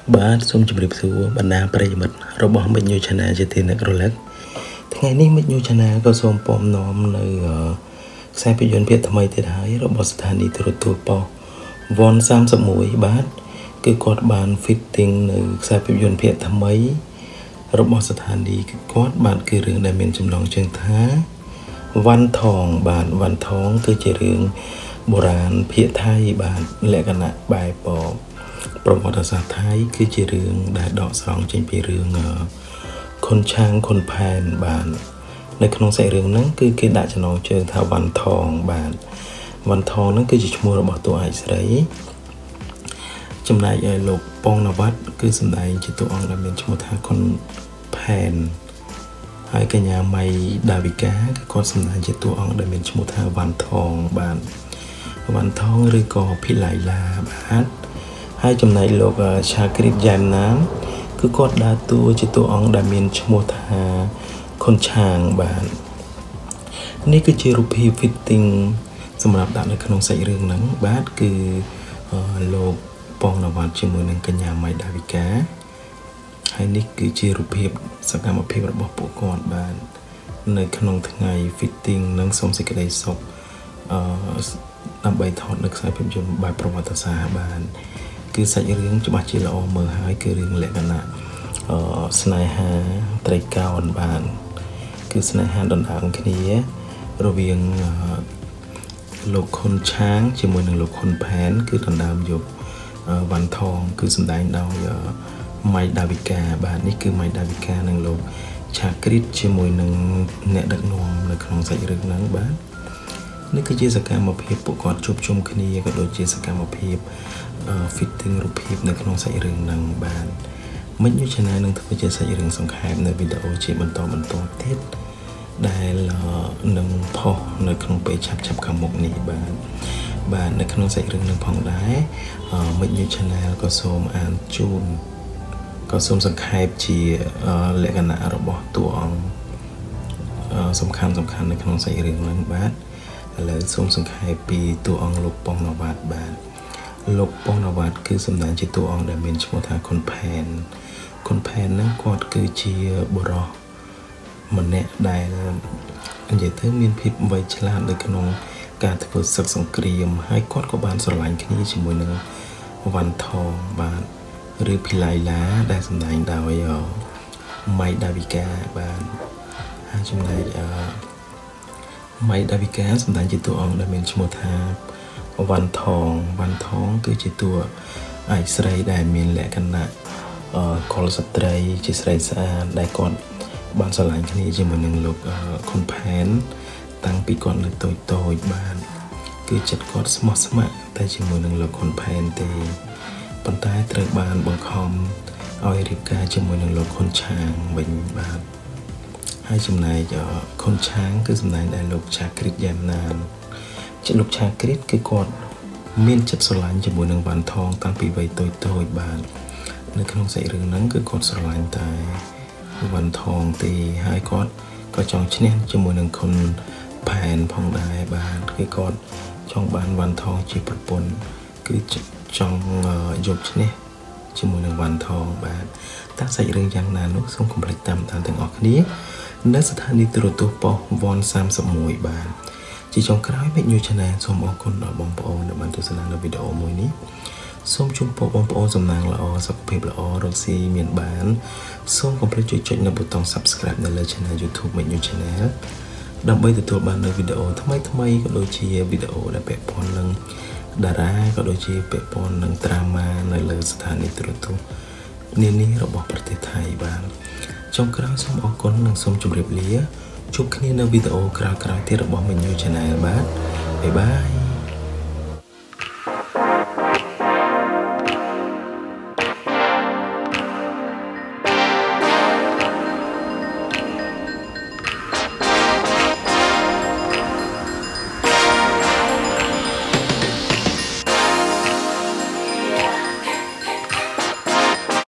បាទសូមជម្រាបសួរបណ្ដាប្រិយមិត្តរបស់មិត្តញូ Channel ជាទីនឹករលឹកថ្ងៃនេះមិត្តញូ Channel ក៏សូមពំនាំនៅខ្សែភាពយន្តភាគថ្មីទៀតហើយរបស់ស្ថានីយ៍ទូរទស្សន៍ប៉ុស្តិ៍ Von 31បាទគឺគាត់បាន fitting នៅខ្សែភាពយន្តភាគថ្មីរបស់ស្ថានីយ៍គាត់បាទគឺរឿងដែលមានចំណងជើងថាវ៉ាន់ថងបាទវ៉ាន់ថងគឺជារឿងបុរាណភាគថៃបាទលក្ខណៈបែបប្រវត្តិសាស្ត្រថៃគឺជារឿងដែលដកស្រង់ចេញពីរឿងខុនឆាងខុនផែនបាទនៅក្នុងសាច់រឿងហ្នឹងគឺគេដាក់ចំណងជើងថាវ៉ាន់ថងបាទវ៉ាន់ថងហ្នឹងគឺជាឈ្មោះរបស់តួឯកស្រីចំណែកឯលោកប៉ុងនវ៉ាត់គឺសម្ដែងជាតួអង្គដែលមានឈ្មោះថាខុនផែនហើយកញ្ញាម៉ៃដាវីកាគឺគាត់សម្ដែងជាតួអង្គដែលមានឈ្មោះថាវ៉ាន់ថងបាទវ៉ាន់ថងឬក៏ភីឡៃឡាបាទហើយចំណែកលោកឆាគ្រីតយ៉ែមណាមគឺគាត់ដើរតួជាតួអង្គដែលមានឈ្មោះថាខុនឆាងបាទនេះគឺជារូបភាព fitting សម្រាប់ដាក់នៅក្នុងសាច់រឿងហ្នឹងបាទគឺលោកប៉ុងនវ៉ាត់ជាមួយនឹងកញ្ញាម៉ៃដាវីកាហើយនេះគឺជារូបភាពសកម្មភាពរបស់ពួកគាត់បាទនៅក្នុងថ្ងៃ fitting និងសូមសេចក្តីសុខដើម្បីថតនៅខ្សែភាពយន្តបែបប្រវត្តិសាស្ត្របាទគឺសាច់រឿងច្បាស់ជាល្អមើលហើយគឺរឿងលក្ខណៈស្នេហាត្រីកោណបាទគឺស្នេហាដណ្ដើមគ្នារវាងលោកខុនឆាងជាមួយនឹងលោកខុនផែនគឺដណ្ដើមយកវ៉ាន់ថងគឺសម្ដែងដោយម៉ៃដាវីកាបាទនេះគឺម៉ៃដាវីកានិងលោកឆាគ្រីតជាមួយនឹងអ្នកដឹកនាំនៅក្នុងសាច់រឿងហ្នឹងបាទនេះគឺជាសកម្មភាពពួកគាត់ជួបជុំគ្នាក៏ដូចជាសកម្មភាព fitting រូបភាពនៅក្នុងសាច់រឿងហ្នឹងបាទមិត្តញូ Channel នឹងធ្វើជាសាច់រឿងសង្ខេបនៅវីដេអូជាបន្តទៀតដែលនឹងផុសនៅក្នុងពេលឆាប់ខាងមុខនេះបាទនៅក្នុងសាច់រឿងនឹងផងដែរមិត្តញូ Channel ក៏សូមអានជូនក៏សូមសង្ខេបជាលក្ខណៈរបស់តួអង្គសំខាន់នៅក្នុងសាច់រឿងហ្នឹងបាទឥឡូវសូមសង្ខេបពីតួអង្គលោកប៉ុងនវ៉ាត់បាទលោកប៉ុងនវ៉ាត់គឺសម្ដែងជាតួអង្គដែលមានឈ្មោះថាខុនផែនហ្នឹងគាត់គឺជាបុរសម្នាក់ដែលនិយាយទៅមានភាពវៃឆ្លាតនៅក្នុងការធ្វើសឹកសង្គ្រាមហើយគាត់ក៏បានស្រឡាញ់គ្នាជាមួយនឹងវ៉ាន់ថងបាទឬភីឡៃឡាដែលសម្ដែងដោយម៉ៃដាវីកាបាទហើយចំណែកម៉ៃដាវីកាសម្ដែងជាតួអង្គដែលមានឈ្មោះថាវ៉ាន់ថងគឺជាតួឯកស្រីដែលមានលក្ខណៈកុលស្ត្រីជាស្រីស្អាតដែលគាត់បានស្រឡាញ់គ្នាជាមួយនឹងលោកខុនផែនតាំងពីគាត់នៅតូចបាទគឺចិត្តគាត់ស្មោះស្ម័គ្រតែជាមួយនឹងលោកខុនផែនទេប៉ុន្តែត្រូវបានបង្ខំឲ្យរៀបការជាមួយនឹងលោកខុនឆាងវិញបាទហើយចំណែកខុនឆាងគឺសម្ដែងដោយលោកឆាគ្រីតយ៉ែមណាមលោកឆាគ្រីតគឺគាត់មានចិត្តស្រឡាញ់ជាមួយនឹងវ៉ាន់ថងតាំងពីវ័យតូចបាទនៅក្នុងសាច់រឿងហ្នឹងគឺគាត់ស្រឡាញ់តែវ៉ាន់ថងទេហើយគាត់ក៏ចង់ឈ្នះជាមួយនឹងខុនផែនផងដែរបាទគឺគាត់ចង់បានវ៉ាន់ថងជាប្រពន្ធគឺចង់យកឈ្នះជាមួយនឹងវ៉ាន់ថងបាទតើសាច់រឿងយ៉ាងណានោះសូមកុំភ្លេចតាមដានទាំងអស់គ្នានៅស្ថានីយ៍ទូរទស្សន៍ប៉ុស្តិ៍ Von 31បាទជាចុងក្រោយមិត្តញូ Channel សូមអរគុណដល់បងប្អូនដែលបានទស្សនានៅវីដេអូមួយនេះសូមជូនពរបងប្អូនសំណាងល្អសុខភាពល្អរកស៊ីមានបានសូមកុំភ្លេចចុចនៅប៊ូតុង Subscribe នៅលើ Channel YouTube មិត្តញូ Channel ដើម្បីទទួលបាននូវវីដេអូថ្មីក៏ដូចជាវីដេអូដែលពាក់ព័ន្ធនឹងតារាក៏ដូចជាពាក់ព័ន្ធនឹងដ្រាម៉ានៅលើស្ថានីយ៍ទូរទស្សន៍នានារបស់ប្រទេសថៃបាទចុងក្រោយសូមអរគុណនិងសូមជម្រាបលាជួបគ្នានៅវីដេអូក្រោយៗទៀតរបស់មិត្តញូ Channel បាទបាយបាយ